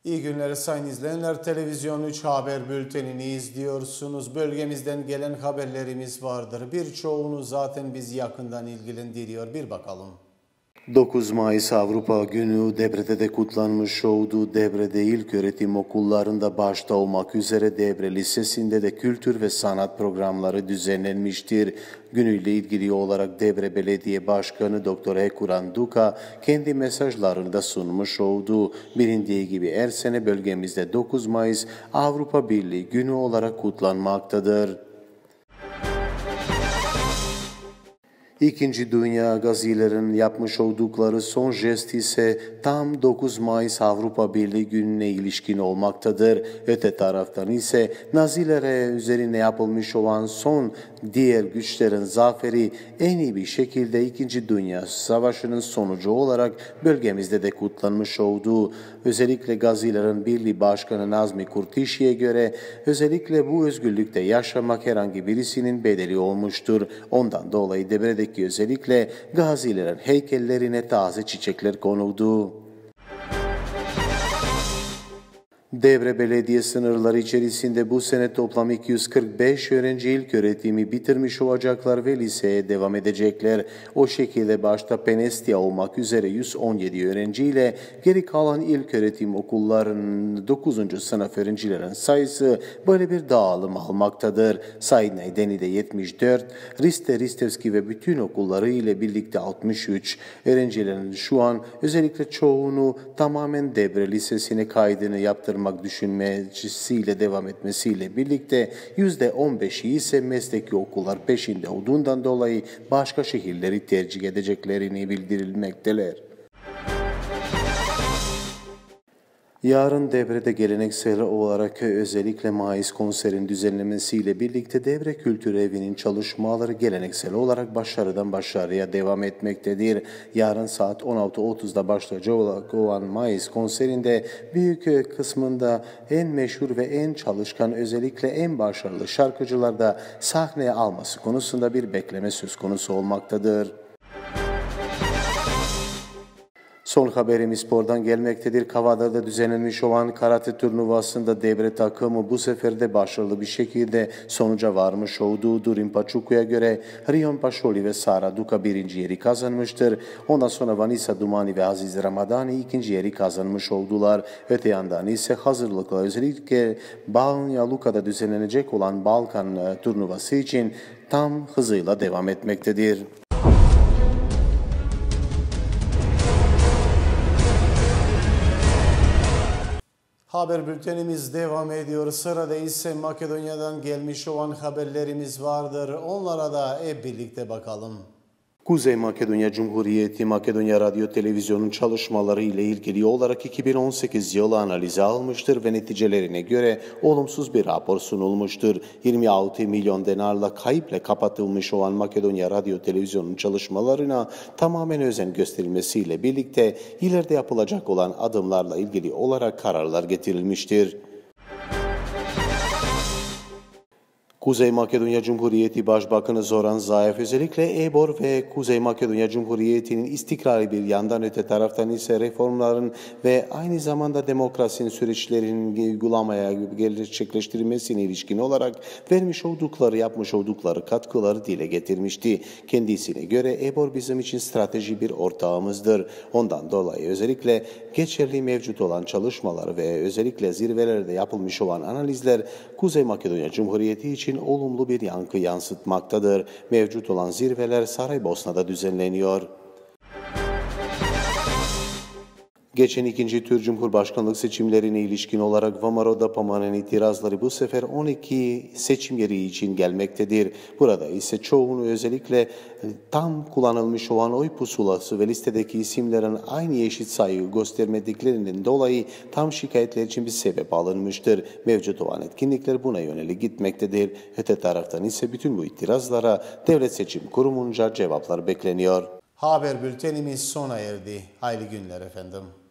İyi günler sayın izleyenler. Televizyon 3 haber bültenini izliyorsunuz. Bölgemizden gelen haberlerimiz vardır. Birçoğunu zaten bizi yakından ilgilendiriyor. Bir bakalım. 9 Mayıs Avrupa Günü Devre'de de kutlanmış oldu. Devre'de ilköğretim okullarında başta olmak üzere Devre Lisesi'nde de kültür ve sanat programları düzenlenmiştir. Günüyle ilgili olarak Devre Belediye Başkanı Dr. Hekuran Duka kendi mesajlarında sunmuş oldu. Bilindiği gibi her sene bölgemizde 9 Mayıs Avrupa Birliği Günü olarak kutlanmaktadır. İkinci Dünya Gazilerin yapmış oldukları son jest ise tam 9 Mayıs Avrupa Birliği Günü'ne ilişkin olmaktadır. Öte taraftan ise Nazilere üzerine yapılmış olan son diğer güçlerin zaferi en iyi bir şekilde İkinci Dünya Savaşı'nın sonucu olarak bölgemizde de kutlanmış oldu. Özellikle Gazilerin Birliği Başkanı Nazmi Kurtişi'ye göre özellikle bu özgürlükte yaşamak herhangi birisinin bedeli olmuştur. Ondan dolayı Devre'deki özellikle gazilerin heykellerine taze çiçekler konuldu. Devre Belediye sınırları içerisinde bu sene toplam 245 öğrenci ilköğretimi bitirmiş olacaklar ve liseye devam edecekler. O şekilde başta Penestia olmak üzere 117 öğrenciyle geri kalan ilköğretim okullarının 9. sınıf öğrencilerin sayısı böyle bir dağılım almaktadır. Sayı nedeni de 74, Ristevski ve bütün okulları ile birlikte 63 öğrencilerin şu an özellikle çoğunu tamamen Devre Lisesi'ne kaydını yaptırmaktadır. Düşünmesiyle devam etmesiyle birlikte %15'i ise mesleki okullar peşinde olduğundan dolayı başka şehirleri tercih edeceklerini bildirilmekteler. Yarın Devre'de geleneksel olarak özellikle Mayıs konserin düzenlemesiyle birlikte Devre Kültür Evi'nin çalışmaları geleneksel olarak başarıdan başarıya devam etmektedir. Yarın saat 16.30'da başlayacak olan Mayıs konserinde büyük kısmında en meşhur ve en çalışkan özellikle en başarılı şarkıcılar da sahneye alması konusunda bir bekleme söz konusu olmaktadır. Son haberimiz spordan gelmektedir. Kavada'da düzenlenmiş olan karate turnuvasında Devre takımı bu sefer de başarılı bir şekilde sonuca varmış oldu. Durin Paçuku'ya göre Rion Paşoli ve Sara Duka birinci yeri kazanmıştır. Ondan sonra Vanessa Dumani ve Aziz Ramadani ikinci yeri kazanmış oldular. Öte yandan ise hazırlıkla özellikle Banja Luka'da düzenlenecek olan Balkan turnuvası için tam hızıyla devam etmektedir. Haber bültenimiz devam ediyor. Sırada ise Makedonya'dan gelmiş olan haberlerimiz vardır. Onlara da hep birlikte bakalım. Kuzey Makedonya Cumhuriyeti Makedonya Radyo Televizyonu'nun çalışmaları ile ilgili olarak 2018 yılı analize almıştır ve neticelerine göre olumsuz bir rapor sunulmuştur. 26 milyon denarla kayıpla kapatılmış olan Makedonya Radyo Televizyonu'nun çalışmalarına tamamen özen gösterilmesiyle birlikte ileride yapılacak olan adımlarla ilgili olarak kararlar getirilmiştir. Kuzey Makedonya Cumhuriyeti Başbakanı Zoran Zaev özellikle EBOR ve Kuzey Makedonya Cumhuriyeti'nin istikrarı bir yandan öte taraftan ise reformların ve aynı zamanda demokrasinin süreçlerinin uygulamaya gerçekleştirilmesine ilişkin olarak yapmış oldukları katkıları dile getirmişti. Kendisine göre EBOR bizim için strateji bir ortağımızdır. Ondan dolayı özellikle geçerli mevcut olan çalışmalar ve özellikle zirvelerde yapılmış olan analizler Kuzey Makedonya Cumhuriyeti için olumlu bir yankı yansıtmaktadır. Mevcut olan zirveler Saraybosna'da düzenleniyor. Geçen ikinci tur Cumhurbaşkanlık seçimlerine ilişkin olarak Vamaro Dapaman'ın itirazları bu sefer 12 seçim yeri için gelmektedir. Burada ise çoğunu özellikle tam kullanılmış olan oy pusulası ve listedeki isimlerin aynı eşit sayı göstermediklerinden dolayı tam şikayetler için bir sebep alınmıştır. Mevcut olan etkinlikler buna yönelik gitmektedir. Öte taraftan ise bütün bu itirazlara Devlet Seçim Kurumu'nca cevaplar bekleniyor. Haber bültenimiz sona erdi. Hayırlı günler efendim.